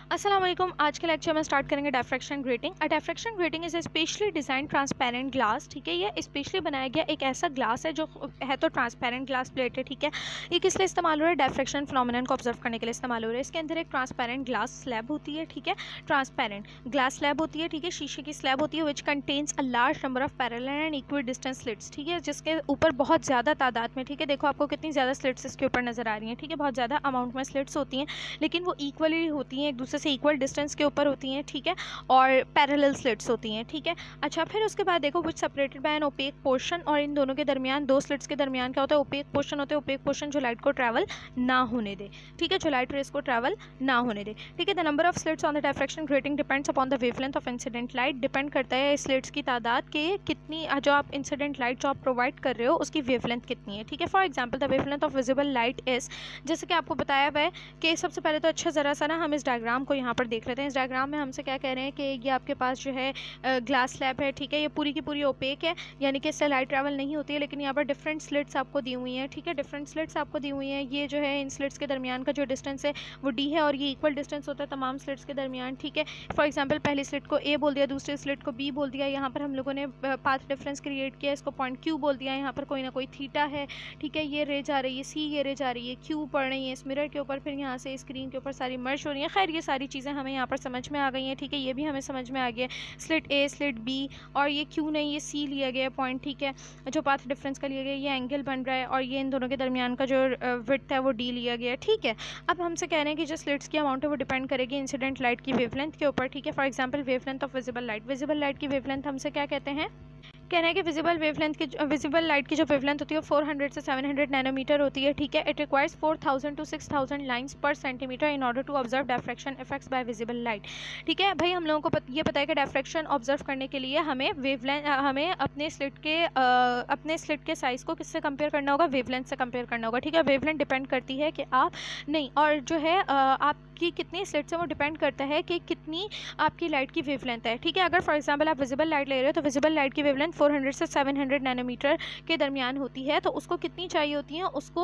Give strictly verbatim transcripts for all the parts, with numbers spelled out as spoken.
अस्सलाम वालेकुम। आज के लेक्चर में स्टार्ट करेंगे diffraction grating. A diffraction grating is a specially design transparent glass. ठीक है, ये स्पेशली बनाया गया एक ऐसा ग्लास है जो है तो ट्रांसपेरेंट ग्लास प्लेट है। ठीक है, ये किस लिए इस्तेमाल हो रहा है? डिफ्रैक्शन फिनोमेनन को ऑब्जर्व करने के लिए इस्तेमाल हो रहा है। इसके अंदर एक ट्रांसपेरेंट ग्लास स्लैब होती है। ठीक है, ट्रांसपेरेंट ग्लास स्लैब होती है। ठीक है, शीशे की स्लैब होती है which contains a large number of parallel and equal distance slits. ठीक है, जिसके ऊपर बहुत ज़्यादा तादाद में, ठीक है, देखो आपको कितनी ज़्यादा स्लिट्स इसके ऊपर नजर आ रही हैं। ठीक है, बहुत ज़्यादा अमाउंट में स्लिट्स होती हैं, लेकिन वो इक्वली होती हैं, एक दूसरे से इक्वल डिस्टेंस के ऊपर होती हैं। ठीक है, और पैरेलल स्लिट्स होती हैं। ठीक है, अच्छा, फिर उसके बाद देखो which separated by an opaque portion, और इन दोनों के दरमियान, दो स्लिट्स के दरमियान क्या होता है? ओपेक पोर्शन होते हैं। ओपेक पोर्शन जो लाइट को ट्रैवल ना होने दे। ठीक है, जो लाइट रेस को ट्रैवल ना होने दे। ठीक है, the number of slits on the diffraction grating depends upon the wavelength of incident light. Depend करता है स्लिट्स की तादाद के कितनी, जो आप इंसिडेंट लाइट जो आप प्रोवाइड कर रहे हो उसकी वेवलेंथ कितनी है। ठीक है, for example the wavelength of visible light is, जैसे कि आपको बताया हुआ है कि सबसे पहले तो अच्छा ज़रा सा ना हम इस डायग्राम को यहाँ पर देख लेते हैं। इस डायग्राम में हमसे क्या कह रहे हैं कि ये आपके पास जो है ग्लास स्लैब है। ठीक है, ये पूरी की पूरी ओपेक है, यानी कि इससे लाइट ट्रैवल नहीं होती है, लेकिन यहाँ पर डिफरेंट स्लिट्स आपको दी हुई हैं। ठीक है, डिफरेंट स्लिट्स आपको दी हुई हैं। ये जो है इन स्लिट्स के दरमियान का जो डिस्टेंस है वो डी है, और ये इक्वल डिस्टेंस होता है तमाम स्लिट्स के दरमियान। ठीक है, फॉर एग्जाम्पल पहली स्लिट को ए बोल दिया, दूसरी स्लिट को बी बोल दिया। यहाँ पर हम लोगों ने पाथ डिफरेंस क्रिएट किया, इसको पॉइंट क्यू बोल दिया। यहाँ पर कोई ना कोई थीटा है। ठीक है, ये रे जा रही है सी, ये रे जा रही है क्यू पड़ रही है इस मिरर के ऊपर, फिर यहाँ से स्क्रीन के ऊपर सारी मर्ज हो रही है। खैर ये सारी चीज़ें हमें यहाँ पर समझ में आ गई हैं। ठीक है, ये भी हमें समझ में आ गया, स्लिट ए, स्लिट बी, और ये क्यू नहीं, ये सी लिया गया पॉइंट। ठीक है, जो पाथ डिफरेंस का लिया गया, ये एंगल बन रहा है, और ये इन दोनों के दरमियान का जो विड्थ है वो डी लिया गया। ठीक है, अब हमसे कह रहे हैं कि जो स्लिट्स की अमाउंट है वो डिपेंड करेगी इंसिडेंट लाइट की वेवलेंथ के ऊपर। ठीक है, for example wavelength of visible light. Visible light की वेवलेंथ हमसे क्या कहते हैं? कहना है कि विजिबल वेवलेंथ की, विजिबल लाइट की जो वेवलेंथ होती है वो चार सौ से सात सौ नैनोमीटर होती है। ठीक है, इट रिक्वायर्स चार हज़ार टू छह हज़ार lines per centimetre in order to observe diffraction effects by visible light. ठीक है भाई, हम लोगों को पत, ये पता है कि डिफ्रैक्शन ऑब्जर्व करने के लिए हमें वेवलेंथ, हमें अपने स्लिट के आ, अपने स्लिट के साइज़ को किससे कंपेयर करना होगा? वेवलेंथ से कंपेयर करना होगा। ठीक है, वेवलेंथ डिपेंड करती है कि आप नहीं, और जो है आ, आपकी कितनी स्लिट्स है वो डिपेंड करता है कि कितनी आपकी लाइट की वेवलेंथ है। ठीक है, अगर फॉर एग्जाम्पल आप विजिबल लाइट ले रहे हो तो विजिबल लाइट की वेवलेंथ चार सौ से सात सौ नैनोमीटर के दरमियान होती है, तो उसको कितनी चाहिए होती है? उसको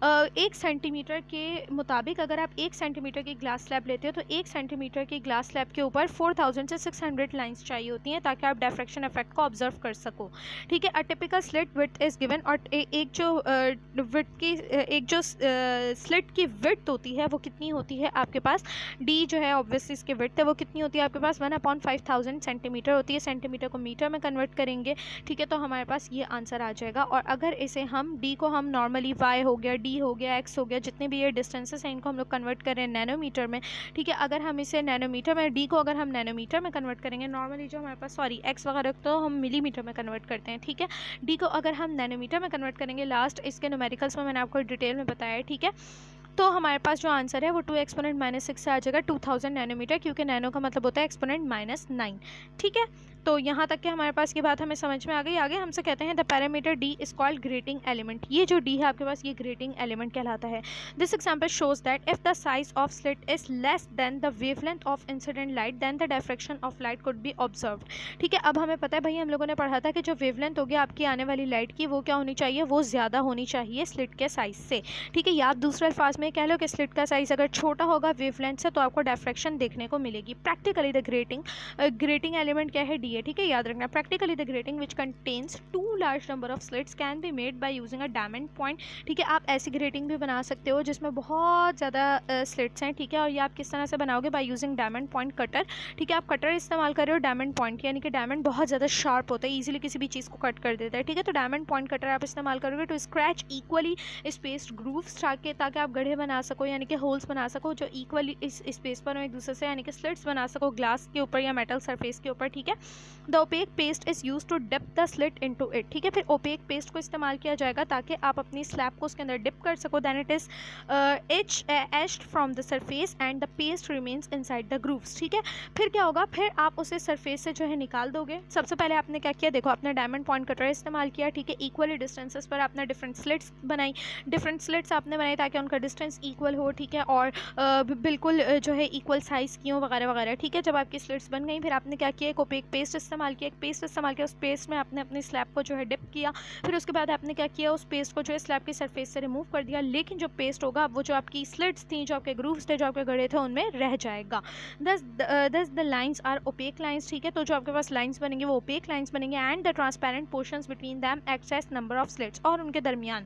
एक सेंटीमीटर के मुताबिक, अगर आप एक सेंटीमीटर की ग्लास स्लैब लेते हो तो एक सेंटीमीटर की ग्लास स्लैब के ऊपर चार हज़ार से छह सौ लाइंस चाहिए होती हैं ताकि आप डिफ्रैक्शन इफेक्ट को ऑब्जर्व कर सको। ठीक है, a typical slit width is given, और एक जो विड्थ की, एक जो स्लिट की विड्थ होती है वो कितनी होती है आपके पास? डी जो है ऑब्वियसली इसकी विड्थ है वो कितनी होती है आपके पास? One upon five thousand centimetre होती है। सेंटीमीटर को मीटर में कन्वर्ट करेंगे। ठीक है, तो हमारे पास ये आंसर आ जाएगा। और अगर इसे हम डी को हम नॉर्मली वाई हो गया, डी हो गया, एक्स हो गया, जितने भी ये डिस्टेंसेस हैं इनको हम लोग कन्वर्ट करें नैनोमीटर में। ठीक है, अगर हम इसे नैनोमीटर में, डी को अगर हम नैनोमीटर में कन्वर्ट करेंगे, नॉर्मली जो हमारे पास, सॉरी एक्स वगैरह तो हम मिलीमीटर में कन्वर्ट करते हैं। ठीक है, डी को अगर हम नैनोमीटर में कन्वर्ट करेंगे, लास्ट इसके न्यूमेरिकल्स में मैंने आपको डिटेल में बताया है। ठीक है, तो हमारे पास जो आंसर है वो टू एक्सपोनेंट माइनस सिक्स से आ जाएगा टू थाउजेंड नैनोमीटर, क्योंकि नैनो का मतलब होता है एक्सपोनेंट माइनस नाइन। ठीक है, तो यहाँ तक कि हमारे पास ये बात हमें समझ में आ गई। आगे हमसे कहते हैं the parameter D is called grating element. ये जो डी है आपके पास, ये ग्रेटिंग एलिमेंट कहलाता है। This example shows that if the size of slit is less than the wavelength of incident light then the diffraction of light could be observed. ठीक है, अब हमें पता है भाई, हम लोगों ने पढ़ा था कि जो वेवलेंथ होगी आपकी आने वाली लाइट की, वो क्या होनी चाहिए? वो ज़्यादा होनी चाहिए स्लिट के साइज से। ठीक है, या आप दूसरे अल्फाज में कह लो कि स्लिट का साइज अगर छोटा होगा वेवलेंथ से तो आपको डिफ्रैक्शन देखने को मिलेगी। Practically the grating grating element क्या है? डी है। ठीक है, याद रखना, practically the grating which contains too large number of slits can be made by using a diamond point। ठीक है, आप ऐसी ग्रेटिंग भी बना सकते हो जिसमें बहुत ज़्यादा स्लिट्स हैं। ठीक है, और ये आप किस तरह से बनाओगे? By using diamond point cutter. ठीक है, आप कटर इस्तेमाल कर रहे हो डायमंड पॉइंट, यानी कि डायमंड बहुत ज़्यादा शार्प होता है, इजीली किसी भी चीज़ को कट कर देता है। ठीक है, तो डायमंड पॉइंट कटर आप इस्तेमाल करोगे to scratch equally spaced grooves, ताकि ताकि आप गड्ढे बना सको, यानी कि होल्स बना सको जो इक्वली इस स्पेस पर हो एक दूसरे से, यानी कि स्लिट्स बना सको ग्लास के ऊपर या मेटल सरफेस के ऊपर। ठीक है, the opaque paste is use to dip the slit into it. ठीक है, फिर ओपेक पेस्ट को इस्तेमाल किया जाएगा ताकि आप अपनी स्लैब को उसके अंदर डिप कर सको। Then it is etched from the surface and the paste remains inside the grooves. ठीक है, फिर क्या होगा? फिर आप उसे सरफेस से जो है निकाल दोगे। सबसे पहले आपने क्या किया? देखो, आपने डायमंड पॉइंट कटर इस्तेमाल किया। ठीक है, इक्वली डिस्टेंसेस पर आपने डिफरेंट स्लिट्स बनाई, डिफरेंट स्लिट्स आपने बनाई ताकि उनका डिस्टेंस इक्वल हो। ठीक है, और uh, बिल्कुल uh, जो है इक्वल साइज़ की हो वगैरह वगैरह। ठीक है, जब आपकी स्लिट्स बन गई, फिर आपने क्या किया? एक ओपेक पेस्ट पेस्ट इस्तेमाल किया, एक पेस्ट इस्तेमाल किया, उस पेस्ट में आपने अपनी स्लैब को जो है डिप किया, फिर उसके बाद आपने क्या किया, उस पेस्ट को जो है स्लैब की सरफेस से रिमूव कर दिया, लेकिन जो पेस्ट होगा वो जो आपकी स्लिट्स थी, जो आपके ग्रूव्स थे, जो आपके गड़े थे, उनमें रह जाएगा। दस दस the lines are opaque lines, ठीक है, तो जो आपके पास लाइंस बनेंगे वो ओपेक लाइंस बनेंगे, and the transparent portions between them excess number of slits, और उनके दरमियान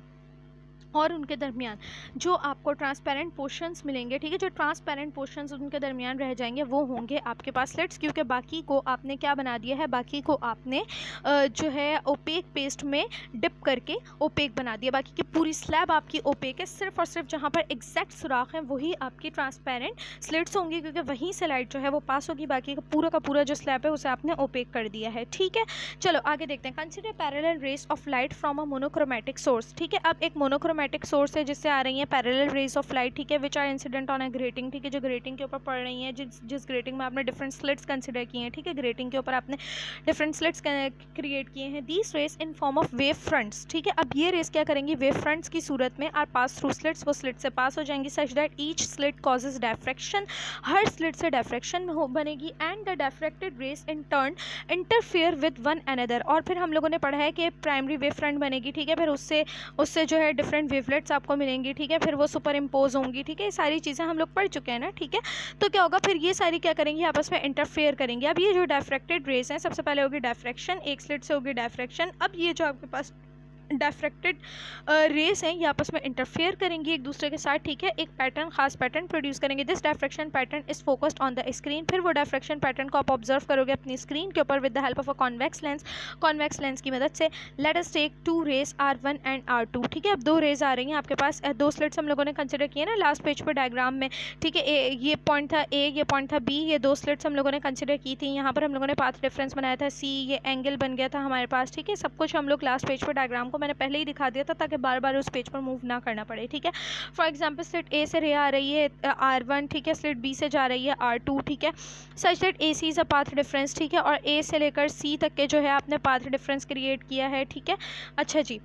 और उनके दरमियान जो आपको ट्रांसपेरेंट पोर्शंस मिलेंगे, ठीक है, जो ट्रांसपेरेंट पोर्शंस उनके दरमियान रह जाएंगे वो होंगे आपके पास स्लिट्स, क्योंकि बाकी को आपने क्या बना दिया है, बाकी को आपने जो है ओपेक पेस्ट में डिप करके ओपेक बना दिया। बाकी की पूरी स्लैब आपकी ओपेक है, सिर्फ और सिर्फ जहाँ पर एग्जैक्ट सुराख हैं वही आपकी ट्रांसपेरेंट स्लिट्स होंगी, क्योंकि वहीं से लाइट जो है वो पास होगी, बाकी का पूरा का पूरा जो स्लैब है उसे आपने ओपेक कर दिया है। ठीक है, चलो आगे देखते हैं। Consider parallel rays of light from a monochromatic source, ठीक है, अब एक मोनोक्रोमेटिक सोर्स है जिससे आ रही है पैरेलल रेज ऑफ लाइट, ठीक है, which are incident on a grating, ठीक है, जो ग्रेटिंग के ऊपर पड़ रही है, जिस जिस ग्रेटिंग में आपने डिफरेंट स्लिट्स कंसिडर किए हैं, ठीक है, ग्रेटिंग के ऊपर आपने डिफरेंट स्लिट्स क्रिएट किए हैं। These rays in form of wave fronts, ठीक है, अब ये रेज क्या करेंगी, वेव फ्रंट्स की सूरत में आर पास थ्रू स्लिट्स, वो स्लिट से पास हो जाएंगी, such that each slit causes diffraction, हर स्लिट से डायफ्रैक्शन बनेगी, and the diffracted rays in turn interfere with one another, और फिर हम लोगों ने पढ़ा है कि प्राइमरी वेव फ्रंट बनेगी, ठीक है, फिर उससे उससे जो है डिफरेंट वेवलेट्स आपको मिलेंगी, ठीक है, फिर वो सुपर इम्पोज होंगी, ठीक है, ये सारी चीज़ें हम लोग पढ़ चुके हैं ना, ठीक है। तो क्या होगा, फिर ये सारी क्या करेंगी, आपस में इंटरफेयर करेंगी। अब ये जो डायफ्रैक्टेड रेज हैं, सबसे पहले होगी डायफ्रैक्शन, एक स्लिट से होगी डायफ्रैक्शन, अब ये जो आपके पास डायफ्रैक्टेड रेस हैं ये आपस में इंटरफेयर करेंगी एक दूसरे के साथ, ठीक है, एक पैटर्न, खास पैटर्न प्रोड्यूस करेंगे। This diffraction pattern is focused on the screen, फिर वो डायफ्रैक्शन पैटर्न को आप ऑब्जर्व करोगे अपनी स्क्रीन के ऊपर with the help of a convex lens, convex lens की मदद से। Let us take two rays R one and R two, ठीक है, अब दो रेज आ रही हैं आपके पास, दो स्लिट्स हम लोगों ने कंसिडर किए ना लास्ट पेज पर डायग्राम में, ठीक है, ए, ये पॉइंट था ए, ये पॉइंट था बी, ये दो स्लिट्स हम लोगों ने कंसिडर की थी, यहाँ पर हम लोगों ने पाथ डिफरेंस बनाया था सी, ये एंगल बन गया था हमारे पास, ठीक है, सब कुछ हम लोग लास्ट पेज पर डायग्राम को मैंने पहले ही दिखा था ताकि बार बार उस पेज पर मूव ना करना पड़े, ठीक है। फॉर एग्जांपल स्लिट ए से रे आ रही है आर वन, ठीक है, स्लिट बी से जा रही है आर टू, ठीक है, such that A C is a path difference, ठीक है, और ए से लेकर सी तक के जो है आपने पाथ डिफरेंस क्रिएट किया है, ठीक है। अच्छा जी,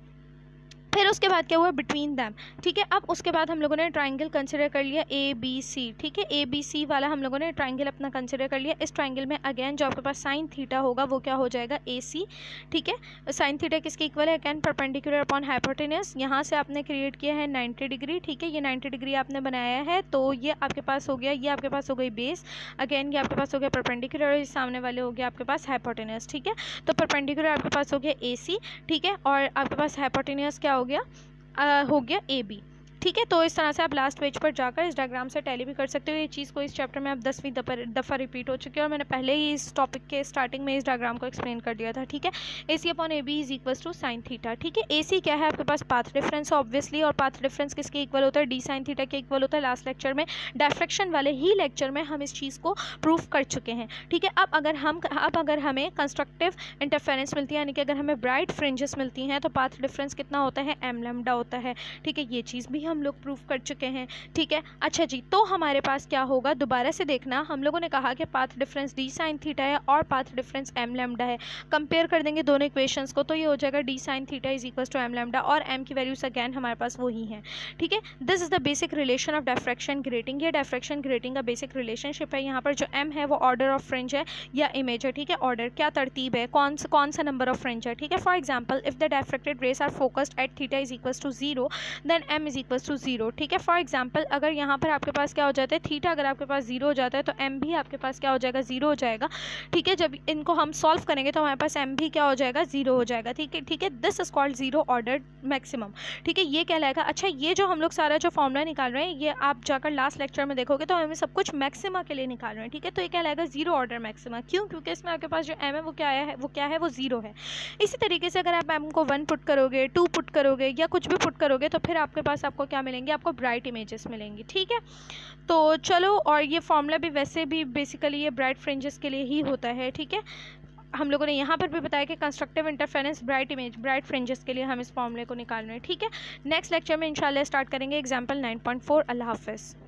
फिर उसके बाद क्या हुआ, बिटवीन दैम, ठीक है, अब उसके बाद हम लोगों ने ट्राइंगल कंसिडर कर लिया ए बी सी, ठीक है, ए बी सी वाला हम लोगों ने ट्राइंगल अपना कंसिडर कर लिया। इस ट्राइंगल में अगेन जो आपके पास साइन थीटा होगा वो क्या हो जाएगा, ए सी, ठीक है, साइन थीटा किसके इक्वल है, अगेन परपेंडिकुलर अपॉन हाइपोटेन्यूस, यहाँ से आपने क्रिएट किया है नाइन्टी डिग्री, ठीक है, ये नाइन्टी डिग्री आपने बनाया है, तो ये आपके पास हो गया, ये आपके पास हो गई बेस, अगेन ये आपके पास हो गया परपेंडिकुलर, और सामने वाले हो गया आपके पास हाइपोटेन्यूस, ठीक है, तो परपेंडिकुलर आपके पास हो गया ए सी, ठीक है, और आपके पास हाइपोटेन्यूस क्या हो गया, Uh, हो गया ए बी, ठीक है। तो इस तरह से आप लास्ट पेज पर जाकर इस डायग्राम से टैली भी कर सकते हो। ये चीज़ को इस चैप्टर में आप दसवीं दफ़ा रिपीट हो चुकी है और मैंने पहले ही इस टॉपिक के स्टार्टिंग में इस डायग्राम को एक्सप्लेन कर दिया था, ठीक है। A C upon A B is equal to sine theta, ठीक है। ए सी क्या है, आपके पास पाथ डिफरेंस ऑब्वियसली, और पाथ डिफरेंस किसके इक्वल होता है, डी साइन थीटा के इक्वल होता है। लास्ट लेक्चर में डायफ्रैक्शन वाले ही लेक्चर में हम इस चीज़ को प्रूफ कर चुके हैं, ठीक है। अब अगर हम अब अगर हमें कंस्ट्रक्टिव इंटरफेरेंस मिलती है, यानी कि अगर हमें ब्राइट फ्रिंजेस मिलती हैं, तो पाथ डिफरेंस कितना होता है, एम लैम्डा होता है, ठीक है। ये चीज़ भी हम लोग प्रूफ कर चुके हैं, ठीक है। अच्छा जी, तो हमारे पास क्या होगा, दोबारा से देखना, हम लोगों ने कहा कि path difference D sine theta है और पाथ डिफरेंस एम लैम्डा है। कंपेयर कर देंगे दोनों इक्वेशंस को, तो ये हो जाएगा D sine theta is equal to M lambda, और एम की वैल्यूज अगैन हमारे पास वही हैं, ठीक है। This is the basic relation of diffraction grating. ये डायफ्रैक्शन ग्रेटिंग का बेसिक रिलेशनशिप है। यहाँ पर जो एम है वो ऑर्डर ऑफ फ्रिंज है या इमेज है, ठीक है। ऑर्डर क्या तरतीब है, कौन सा कौन सा नंबर ऑफ फ्रिंज है, ठीक है। For example if the diffracted rays are focused at theta is equal to zero, then M is equal to zero, ठीक है। फॉर एग्जाम्पल अगर यहाँ पर आपके पास क्या हो जाता है, थीटा अगर आपके पास जीरो हो जाता है तो एम भी आपके पास क्या हो जाएगा, जीरो हो जाएगा, ठीक है। जब इनको हम सॉल्व करेंगे तो हमारे पास एम भी क्या हो जाएगा, जीरो हो जाएगा, ठीक है, ठीक है। This is called zero order maximum, ठीक है, ये कहलाएगा। अच्छा, ये जो हम लोग सारा जो फॉर्मूला निकाल रहे हैं, ये आप जाकर लास्ट लेक्चर में देखोगे तो हमें सब कुछ मैक्सिमा के लिए निकाल रहे हैं, ठीक है। तो ये कहलाएगा जीरो ऑर्डर मैक्सिमा, क्यों, क्योंकि इसमें आपके पास जो एम है वो क्या है, वो क्या है, वो जीरो है। इसी तरीके से अगर आप एम को वन पुट करोगे, टू पुट करोगे या कुछ भी पुट करोगे तो फिर आपके पास आपको क्या मिलेंगे, आपको ब्राइट इमेजेस मिलेंगी, ठीक है। तो चलो, और ये फॉर्मूला भी वैसे भी बेसिकली ये ब्राइट फ्रिंजेस के लिए ही होता है, ठीक है। हम लोगों ने यहाँ पर भी बताया कि constructive interference bright image bright fringes के लिए हम इस फॉर्मूले को निकाल रहे हैं, ठीक है। नेक्स्ट लेक्चर में इंशाल्लाह स्टार्ट करेंगे एग्जाम्पल नाइन पॉइंट फोर। अल्लाह हाफ़िज़।